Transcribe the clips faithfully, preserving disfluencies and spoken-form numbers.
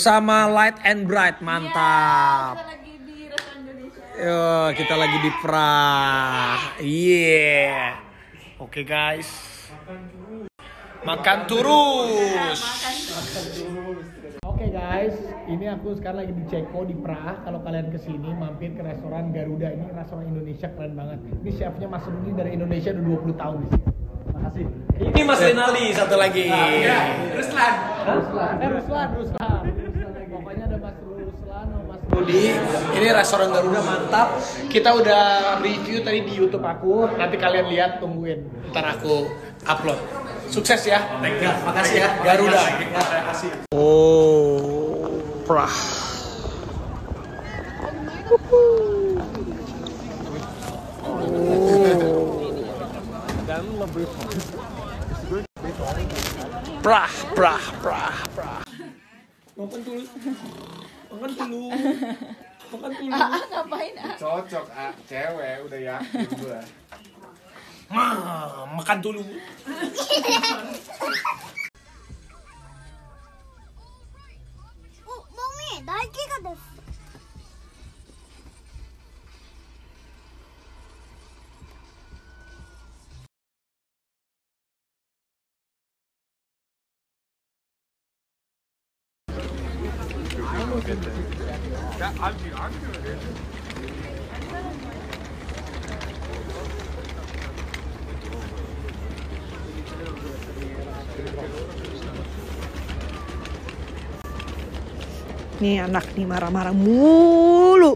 bersama Light and Bright, mantap. Ya, kita lagi di restoran Indonesia. Yo, kita lagi di Prah. Yeah. Oke guys. Makan terus. Oke guys, ini aku sekarang lagi di Ceko di Prah. Kalau kalian kesini mampir ke restoran Garuda, ini restoran Indonesia keren banget. Ini chefnya Mas Rudi dari Indonesia udah dua puluh tahun di sini. Makasih. Ini Mas Renaldi satu lagi. Ah, ya. Ruslan. Ruslan. Eh Ruslan, Ruslan. Pokoknya ada Mas Ruslan sama Mas Rudi. Ini restoran Garuda mantap. Kita udah review tadi di YouTube aku. Nanti kalian lihat, tungguin. Ntar aku upload. Sukses ya. Thank you. Makasih ya Garuda. Terima kasih. Oh, Prah. Dan lebih Prah, prah, prah, prah. Makan dulu. Makan dulu. Makan dulu. Ah, ngapain ah? Cocok ah, cewek udah yakin gua. Ah, makan dulu. Oh, mommy, daiki ga desu. Nih anak nih marah-marah mulu.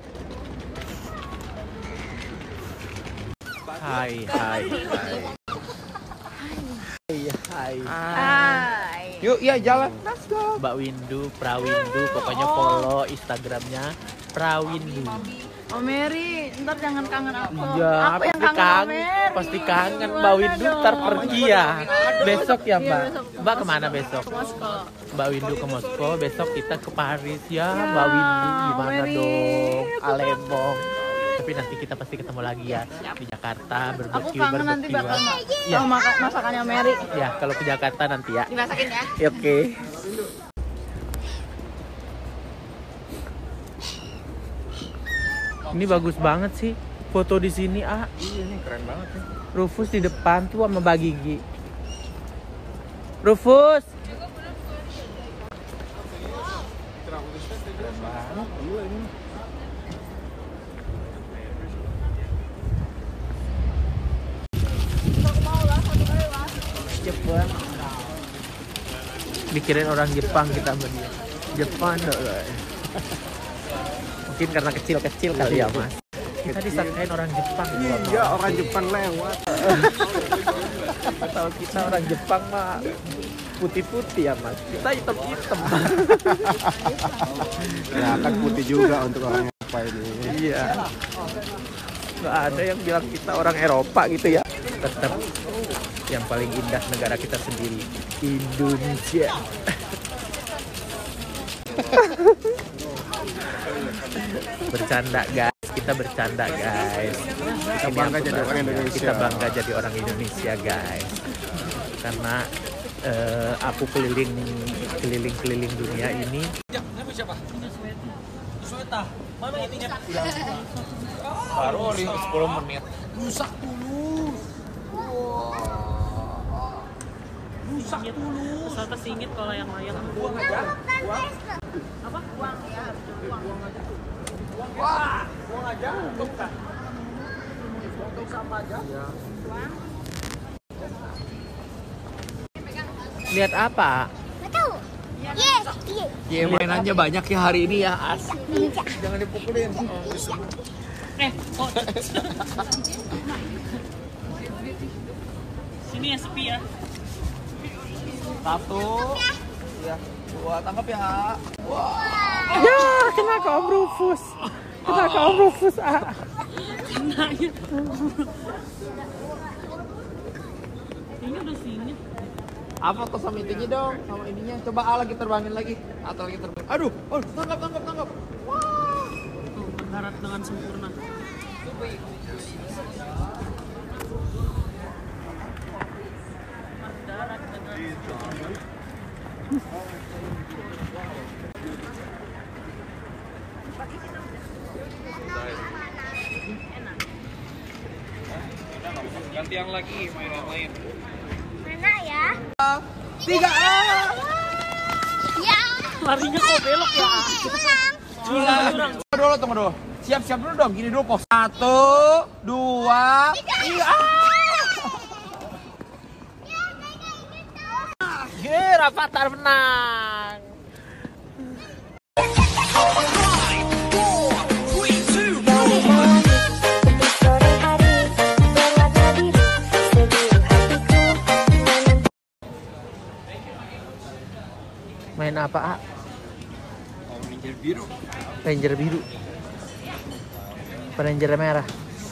Hai, hai, hai. Hai, hai. Hai. Yuk, ya jalan. Let's go. Mbak Windu, Prawindu, pokoknya follow Instagramnya Prawindu. Oh Mary, ntar jangan kangen aku. Iya, aku yang pasti kangen sama kangen, Mary. pasti kangen. Gimana Mbak Windu dong? ntar pergi ya. Besok ya Iya, Mbak. besok ke Mbak Moskow. kemana besok? Ke Moskow. Mbak Windu ke Moskow, besok kita ke Paris ya. Mbak Windu gimana Mary. dong? Alembong. Tapi nanti kita pasti ketemu lagi ya di Jakarta Aku berbarbecue kangen nanti bakal barbekyuan. ma- mau makan masakannya Mary. Ya, kalau ke Jakarta nanti ya. Dimasakin ya. Oke. Ini bagus banget sih foto di sini, ah. Iya ini keren banget nih. Rufus di depan tuh sama Mbak Gigi. Rufus. Keren banget gila ini. Jepang. Dikirain orang Jepang kita sama dia. Jepang dong. Mungkin karena kecil-kecil kali ya Mas. Kita disangkain orang Jepang. Iya orang Jepang lewat. Kalau kita orang Jepang mah putih-putih ya Mas. Kita hitam-hitam. Ya kan putih juga untuk orang apa ini. Iya. Nggak ada yang bilang kita orang Eropa gitu ya. Tetap yang paling indah negara kita sendiri, Indonesia. Bercanda guys, kita bercanda guys. Kita bangga jadi orang Indonesia. Kita bangga jadi orang Indonesia guys. Karena eh, aku keliling keliling keliling dunia ini. Siapa? Sweta. Mana ininya? Baru sepuluh menit. Rusak dulu. Rusak dulu. Soto singit kalau yang lain. Buang aja. Buang. Apa? Uang ya. Buang aja tuh. Wah, buang aja. Untuk kan. Untuk sama aja. Lihat apa? Nggak tahu. Yes, yes. Ya mainannya banyak ya hari ini ya. Asik. Jangan dipukulin. Eh, oh. Sini ya sepi ya. Satu. Ya, dua tangkap ya. Ya, kena ke Om Rufus. Kena ke Om Rufus, ah. Ini udah singit. Apa tuh sama itunya dong? Sama ininya. Coba A lagi terbangin lagi. Atau lagi terbangin. Aduh, oh, tangkap tangkap tangkap. Tuh, mendarat dengan sempurna. Ganti yang lagi, main yang lain. Mana ya? Tiga A. Ya. Larinya kok belok ya? Pulang. Curang. Tunggu dulu, tunggu dulu. Siap-siap dulu dong, gini dulu pos. Satu, dua, tiga. Ye, Rafathar menang. Main apa, A? Ranger biru. Ranger biru. Apa Ranger merah?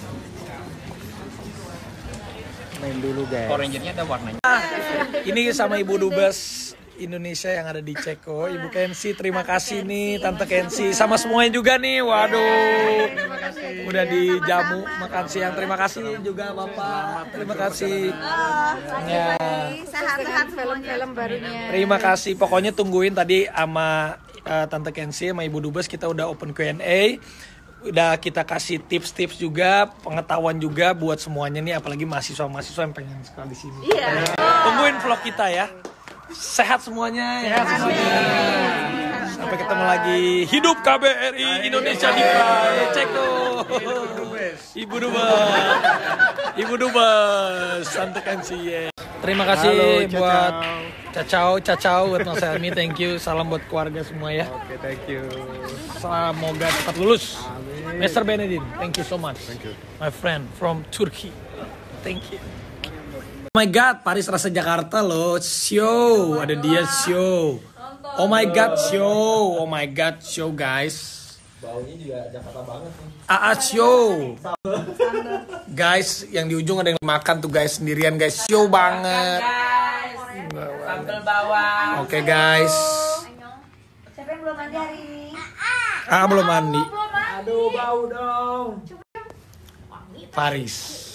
Main dulu, guys. Power Ranger-nya ada warnanya. Ini sama Ibu Dubes Indonesia yang ada di Ceko, Ibu Kensi, terima kasih nih Tante Kensi, sama semuanya juga nih, waduh, udah dijamu makan siang, terima kasih juga Bapak, terima kasih, ya, Sehat-sehat film-film barunya. terima kasih, pokoknya tungguin tadi sama uh, Tante Kensi, sama Ibu Dubes kita udah open Q and A, udah kita kasih tips-tips juga, pengetahuan juga buat semuanya nih, apalagi mahasiswa-mahasiswa yang pengen sekolah di sini. Iya. Tungguin vlog kita ya. Sehat semuanya. Sehat semuanya. Sampai ketemu lagi. Hidup K B R I Indonesia di Pride. Cek tuh. Ibu Dubes. Ibu Dubes. Tante Kensi. Terima kasih Halo, buat Cacau. Cacau, Cacau buat Mas Helmi. Thank you. Salam buat keluarga semua ya. Oke, thank you. Semoga cepat lulus. mister Benedin, thank you so much. Thank you. My friend from Turkey. Thank you. Oh my god, Paris Rasa Jakarta loh. Show, ada dia show. Oh my god, show. Oh my god, show guys. Baunya juga Jakarta banget nih. A A show. Guys, yang di ujung ada yang makan tuh guys sendirian guys. Show banget. Sambal bawang. Oke guys. Siapa yang belum mandi hari ini? Ah belum mandi. Belum mandi. Aduh bau dong. Paris.